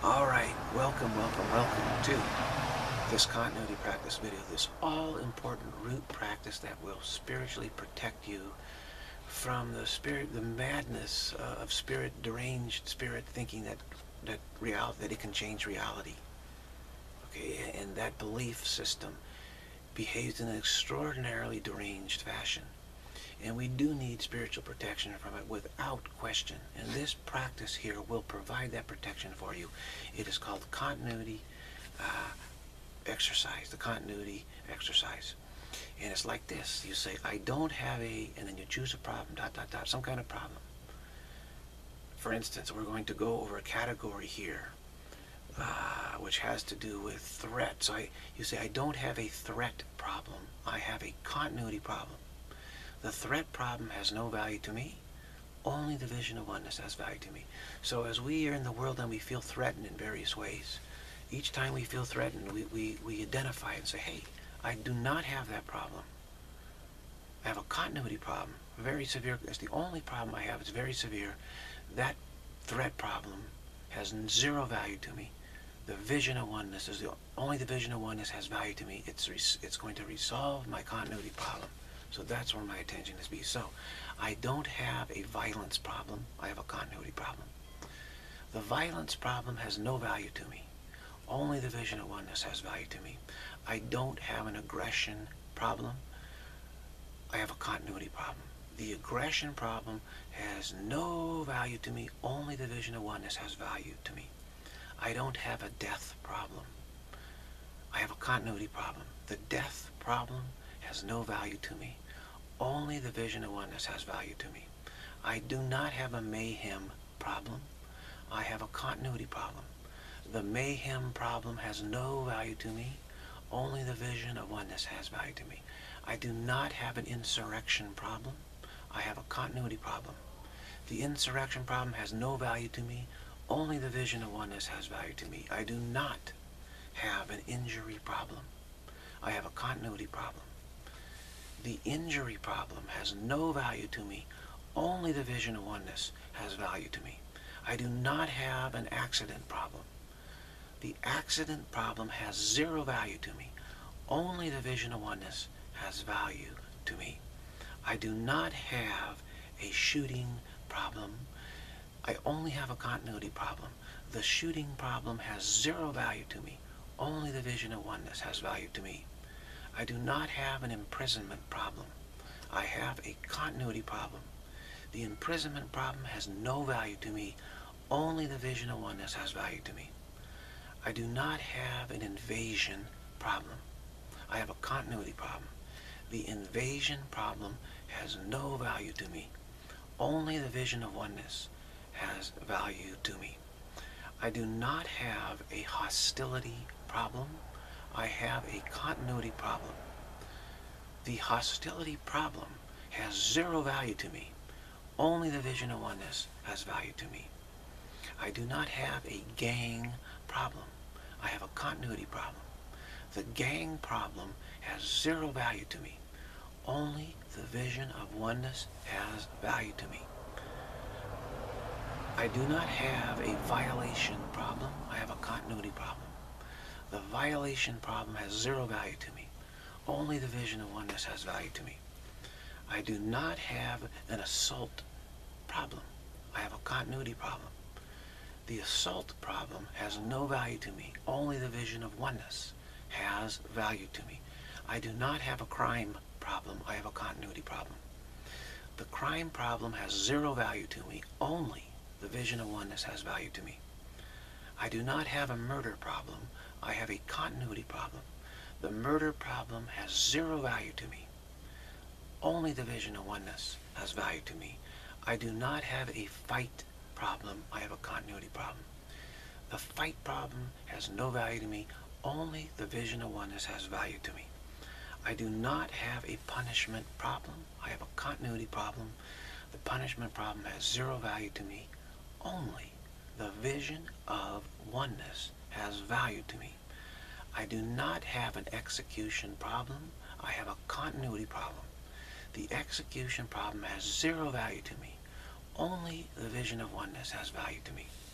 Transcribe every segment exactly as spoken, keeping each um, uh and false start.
All right, welcome, welcome, welcome to this continuity practice video, this all-important root practice that will spiritually protect you from the spirit, the madness uh, of spirit, deranged spirit thinking that that reality, that it can change reality. Okay, and that belief system behaves in an extraordinarily deranged fashion. And we do need spiritual protection from it without question. And this practice here will provide that protection for you. It is called continuity uh, exercise, the continuity exercise. And it's like this. You say, I don't have a, and then you choose a problem, dot, dot, dot, some kind of problem. For instance, we're going to go over a category here, uh, which has to do with threat. So I, you say, I don't have a threat problem. I have a continuity problem. The threat problem has no value to me. Only the vision of oneness has value to me. So as we are in the world and we feel threatened in various ways, each time we feel threatened, we, we, we identify and say, hey, I do not have that problem. I have a continuity problem, very severe. It's the only problem I have. It's very severe. That threat problem has zero value to me. The vision of oneness is the only the vision of oneness has value to me. It's, it's going to resolve my continuity problem. So that's where my attention is be. So I don't have a violence problem. I have a continuity problem. The violence problem has no value to me. Only the vision of oneness has value to me. I don't have an aggression problem. I have a continuity problem. The aggression problem has no value to me. Only the vision of oneness has value to me. I don't have a death problem. I have a continuity problem. The death problem has no value to me. Only the vision of oneness has value to me. I do not have a mayhem problem. I have a continuity problem. The mayhem problem has no value to me. Only the vision of oneness has value to me. I do not have an insurrection problem. I have a continuity problem. The insurrection problem has no value to me. Only the vision of oneness has value to me. I do not have an injury problem. I have a continuity problem. The injury problem has no value to me. Only the vision of oneness has value to me. I do not have an accident problem. The accident problem has zero value to me. Only the vision of oneness has value to me. I do not have a shooting problem. I only have a continuity problem. The shooting problem has zero value to me. Only the vision of oneness has value to me. I do not have an imprisonment problem. I have a continuity problem. The imprisonment problem has no value to me. Only the vision of oneness has value to me. I do not have an invasion problem. I have a continuity problem. The invasion problem has no value to me. Only the vision of oneness has value to me. I do not have a hostility problem. I have a continuity problem. The hostility problem has zero value to me. Only the vision of oneness has value to me. I do not have a gang problem. I have a continuity problem. The gang problem has zero value to me. Only the vision of oneness has value to me. I do not have a violation problem. I have a continuity problem. The violation problem has zero value to me. Only the vision of oneness has value to me. I do not have an assault problem. I have a continuity problem. The assault problem has no value to me. Only the vision of oneness has value to me. I do not have a crime problem. I have a continuity problem. The crime problem has zero value to me. Only the vision of oneness has value to me. I do not have a murder problem. I have a continuity problem. The murder problem has zero value to me. Only the vision of oneness has value to me. I do not have a fight problem. I have a continuity problem. The fight problem has no value to me. Only the vision of oneness has value to me. I do not have a punishment problem. I have a continuity problem. The punishment problem has zero value to me. Only the vision of oneness has value to me. I do not have an execution problem. I have a continuity problem. The execution problem has zero value to me. Only the vision of oneness has value to me.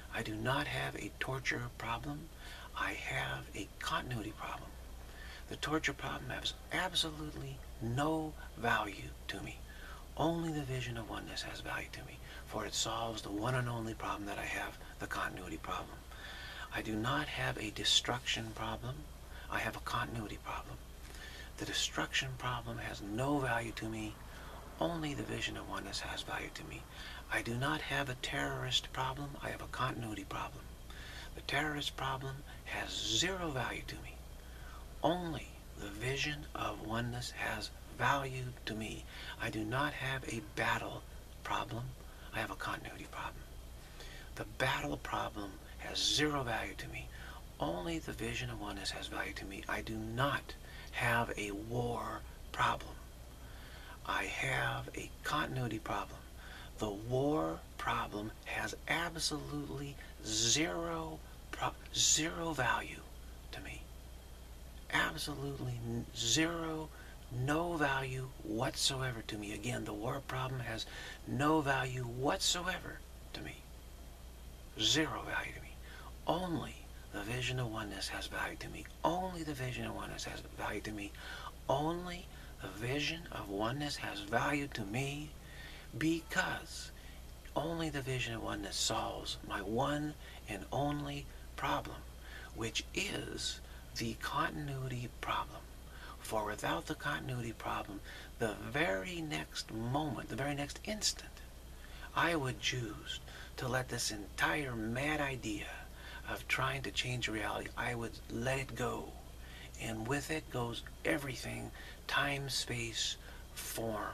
I do not have a torture problem. I have a continuity problem. The torture problem has absolutely no value to me. Only the vision of oneness has value to me, for it solves the one and only problem that I have, the continuity problem. I do not have a destruction problem. I have a continuity problem. The destruction problem has no value to me. Only the vision of oneness has value to me. I do not have a terrorist problem. I have a continuity problem. The terrorist problem has zero value to me. Only the vision of oneness has value to me. I do not have a battle problem. I have a continuity problem. The battle problem has zero value to me. Only the vision of oneness has value to me. I do not have a war problem. I have a continuity problem. The war problem has absolutely zero, pro zero value to me. Absolutely zero, no value whatsoever to me. Again, the war problem has no value whatsoever to me. Zero value to me. Only the vision of oneness has value to me. Only the vision of oneness has value to me. Only the vision of oneness has value to me, because only the vision of oneness solves my one and only problem, which is the continuity problem. For without the continuity problem, the very next moment, the very next instant, I would choose to let this entire mad idea of trying to change reality, I would let it go. And with it goes everything: time, space, form,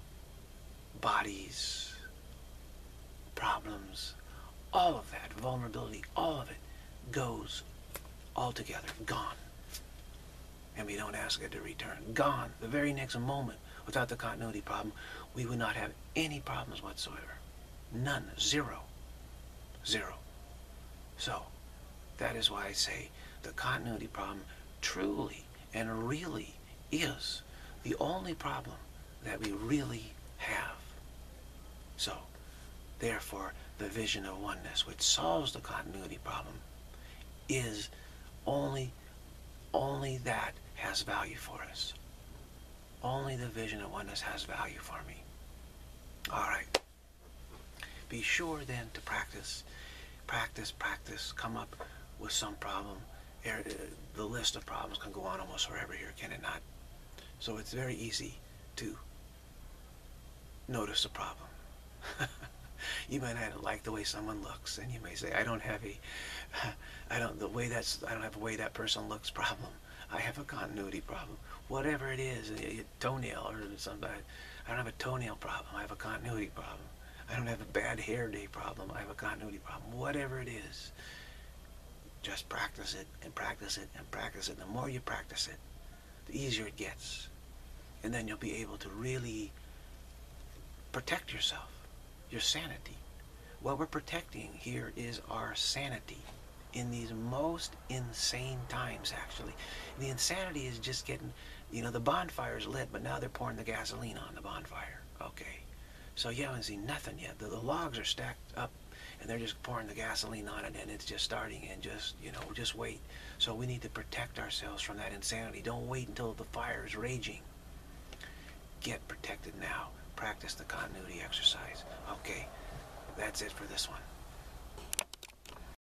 bodies, problems, all of that, vulnerability, all of it goes altogether, gone. And we don't ask it to return. Gone. The very next moment. Without the continuity problem, we would not have any problems whatsoever. None. Zero. Zero. So, that is why I say the continuity problem truly and really is the only problem that we really have. So, therefore, the vision of oneness, which solves the continuity problem, is only, only that has value for us. Only the vision of oneness has value for me. All right. Be sure then to practice, practice, practice, come up with some problem. The list of problems can go on almost forever here, can it not? So it's very easy to notice a problem. You might not like the way someone looks, and you may say, I don't have a, I don't, the way that's, I don't have a way that person looks problem. I have a continuity problem. Whatever it is, a, a toenail or something. I don't have a toenail problem. I have a continuity problem. I don't have a bad hair day problem. I have a continuity problem. Whatever it is, just practice it and practice it and practice it. The more you practice it, the easier it gets. And then you'll be able to really protect yourself, your sanity. What we're protecting here is our sanity in these most insane times, actually. The insanity is just getting, you know, the bonfire's lit, but now they're pouring the gasoline on the bonfire. Okay. So you haven't seen nothing yet. The, the logs are stacked up, and they're just pouring the gasoline on it, and it's just starting, and just, you know, just wait. So we need to protect ourselves from that insanity. Don't wait until the fire is raging. Get protected now. Practice the continuity exercise. Okay, that's it for this one.